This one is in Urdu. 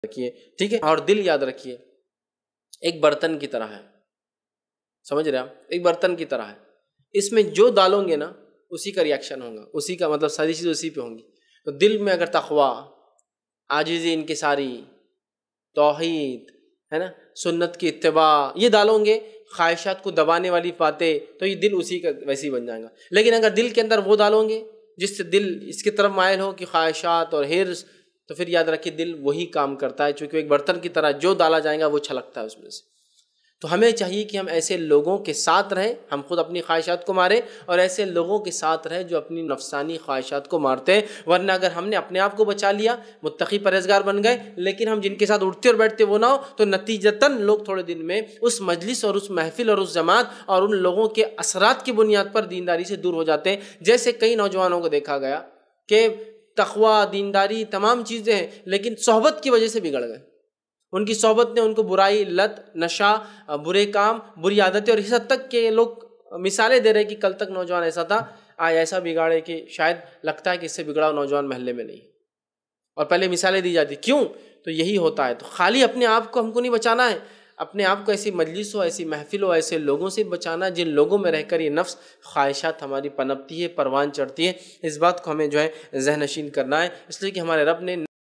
رکھیے، ٹھیک ہے. اور دل یاد رکھیے ایک برتن کی طرح ہے، سمجھ رہے آپ؟ ایک برتن کی طرح ہے، اس میں جو ڈالو گے نا اسی کا ریاکشن ہوگا، اسی کا مطلب ساری چیزیں اسی پہ ہوں گی. تو دل میں اگر تقویٰ، عاجزی، انکساری، توحید ہے نا، سنت کی اتباع یہ ڈالو گے، خواہشات کو دبانے والی باتیں، تو یہ دل اسی کا ویسے ہی بن جائے گا. لیکن اگر دل کے اندر وہ ڈالو گے جس سے دل اس کی طرف مائل ہو کہ خواہشات اور حرص، تو پھر یاد رکھیے دل وہی کام کرتا ہے، چونکہ ایک برتن کی طرح جو ڈالا جائے گا وہ چھلکتا ہے اس میں سے. تو ہمیں چاہیے کہ ہم ایسے لوگوں کے ساتھ رہیں، ہم خود اپنی خواہشات کو ماریں، اور ایسے لوگوں کے ساتھ رہیں جو اپنی نفسانی خواہشات کو مارتے ہیں. ورنہ اگر ہم نے اپنے آپ کو بچا لیا، متقی پرہیزگار بن گئے، لیکن ہم جن کے ساتھ اٹھتے اور بیٹھتے وہ نہ ہو، تو نتیجتاً لوگ تھوڑے دن میں اس مجلس اور اس محفل اور اس جماعت اور ان لوگوں کے اثرات کی بنیاد پر دینداری سے دور ہو جاتے ہیں. جیسے کئی نوجوانوں کو دیکھا گیا کہ تقویٰ، دینداری تمام چیزیں ہیں، لیکن صحبت کی وجہ سے بگڑ گئے. ان کی صحبت نے ان کو برائی، لت، نشہ، برے کام، بری عادتیں، اور اس حد تک کہ لوگ مثالیں دے رہے کہ کل تک نوجوان ایسا تھا، آج ایسا بگاڑے کہ شاید لگتا ہے کہ اس سے بگڑا نوجوان محلے میں نہیں. اور پہلے مثالیں دی جاتی، کیوں؟ تو یہی ہوتا ہے. تو خالی اپنے آپ کو ہم کو نہیں بچانا ہے، اپنے آپ کو ایسی مجلس ہو، ایسی محفل ہو، ایسے لوگوں سے بچانا جن لوگوں میں رہ کر یہ نفس خواہشات ہماری پنپتی ہے، پروان چڑھتی ہے. اس بات کو ہمیں جو ہے ذہن نشین کرنا ہے، اس لیے کہ ہمارے رب نے